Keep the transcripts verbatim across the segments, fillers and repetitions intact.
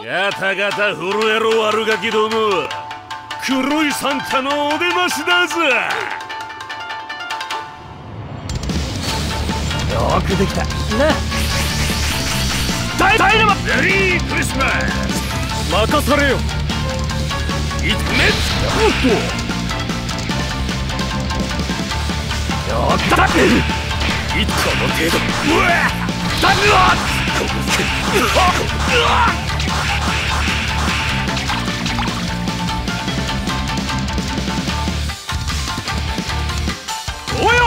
ガタガタ震えろ悪ガキども。黒いサンタのお出ましだぜ。 よくできたな。 ダイダイナマメリークリスマス。 任されよ。 いつめっおっとよっだ。いつこの程度。 うわっダメだ。およ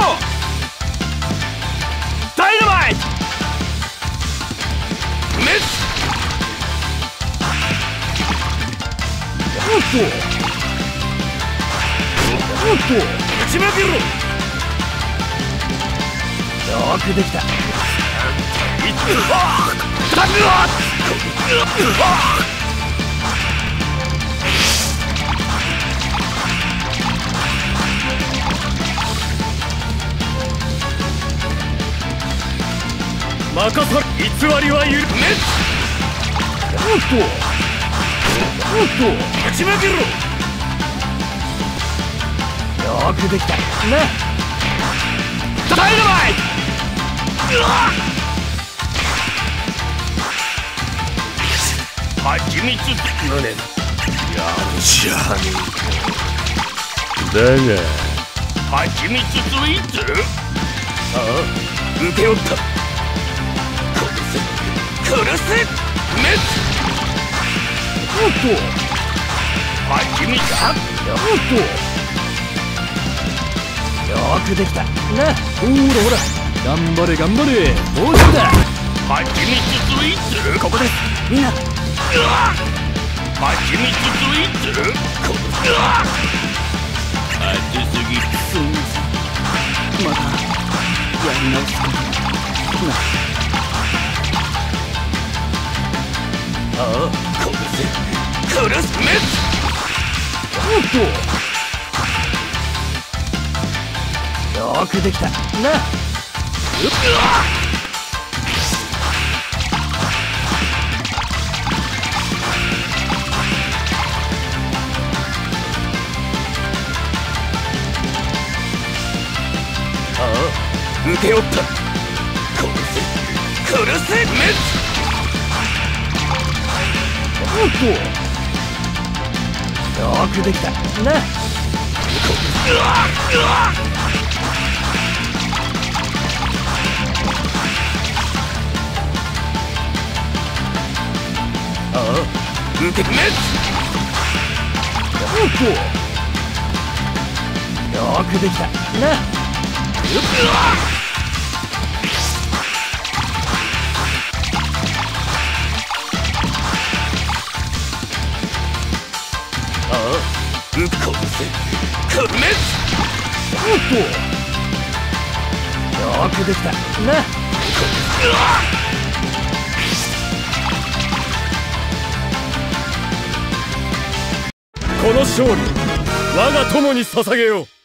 ダイナマイトメス。 おっとおっと打ち負けろ。 よくできた。 いつダメだ。 任され。 偽りは許めっ。 おっとおっと打ち負けろ。 よくできたな。 ダイナマイト。はちみつ無念。やるじゃねえか。だがはちみつスイーツ。ああ受け負った。殺せ殺せメス。 おっとはちみつ。 おっとよくできたな。ほらほら頑張れ頑張れ。もうすぐだ。 はちみつスイーツ。 ここですみんな。 はちみつスイーツ。熱すぎ。 すみません。またやり直すことな。 ああ殺せ殺すメス。 おっとよくできたな。 うっああ受け負った。殺せ殺せメス。 おっとよくできたな。 ああ受けメス。 おっとよくできたな。 ああうっこせこメス。 おっとよくできたな。この勝利我が友に捧げよう。